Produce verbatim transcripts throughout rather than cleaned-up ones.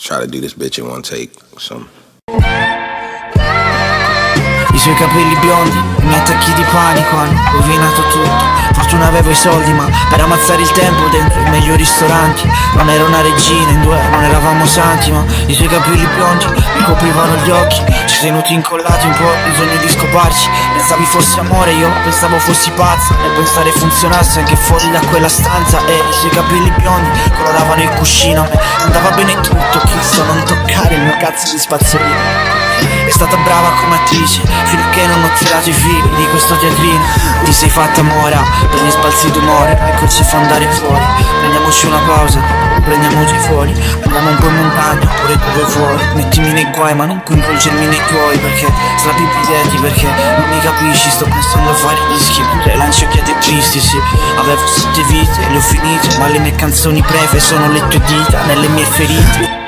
try to do this bitch in one take. So. I suoi capelli biondi, i miei attacchi di panico hanno rovinato tutto. Fortuna avevo i soldi, ma per ammazzare il tempo dentro i meglio ristoranti. Non ero una regina, in due non eravamo santi, ma i suoi capelli biondi mi coprivano gli occhi. Ci tenuti incollati un po', bisogno di scoparci. Pensavi fossi amore, io pensavo fossi pazza, e pensare funzionasse anche fuori da quella stanza. E i suoi capelli biondi coloravano il cuscino. A me andava bene tutto, chissà non toccare il mio cazzo di spazzolino. È stata brava come attrice, fino a che non ho tirato i fili di questo teatrino. Ti sei fatta mora per gli spalzi d'umore, eccoci fa andare fuori. Prendiamoci una pausa, prendiamoci fuori. Andiamo un po' in montagna, oppure dove fuori. Mettimi nei guai ma non coinvolgermi nei tuoi, perché strappi i piedi, perché non mi capisci. Sto pensando a fare dischi, mentre lancio occhiate tristi, sì. Avevo sette vite e le ho finite, ma le mie canzoni prefe sono le tue dita nelle mie ferite.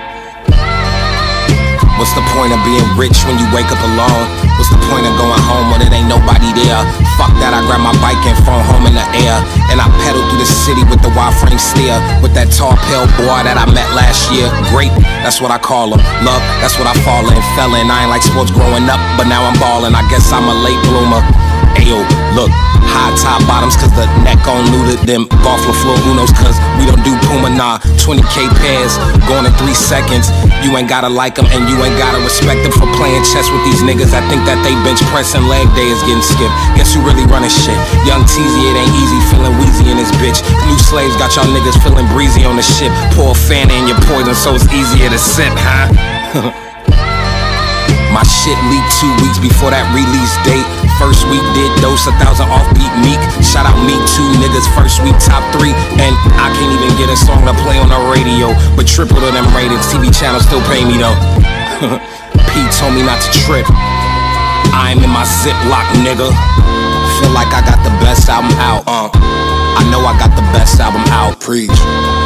What's the point of being rich when you wake up alone? What's the point of going home when it ain't nobody there? Fuck that, I grab my bike and phone home in the air, and I pedal through the city with the wide frame steer, with that tall pale boy that I met last year. Great, that's what I call him. Love, that's what I fall in. Fell in, I ain't like sports growing up, but now I'm ballin'. I guess I'm a late bloomer. Ayo, look, high top bottoms cause the neck on looted. Them golf floor Unos cause we don't do Puma, nah. twenty K pairs, going in three seconds. You ain't gotta like them and you ain't gotta respect them for playing chess with these niggas. I think that they bench press and leg day is getting skipped. Guess who really running shit? Young Teezy, it ain't easy, feeling wheezy in this bitch. New slaves got y'all niggas feeling breezy on the ship. Pour a fan in your poison so it's easier to sip, huh? My shit leaked two weeks before that release date. First week did dose a thousand offbeat meek. Shout out me two niggas, first week top three. And I can't even get a song to play on the radio, but triple to them ratings, T V channels still pay me though. P told me not to trip. I am in my ZIPLOC, nigga. Feel like I got the best album out, uh I know I got the best album out. Preach.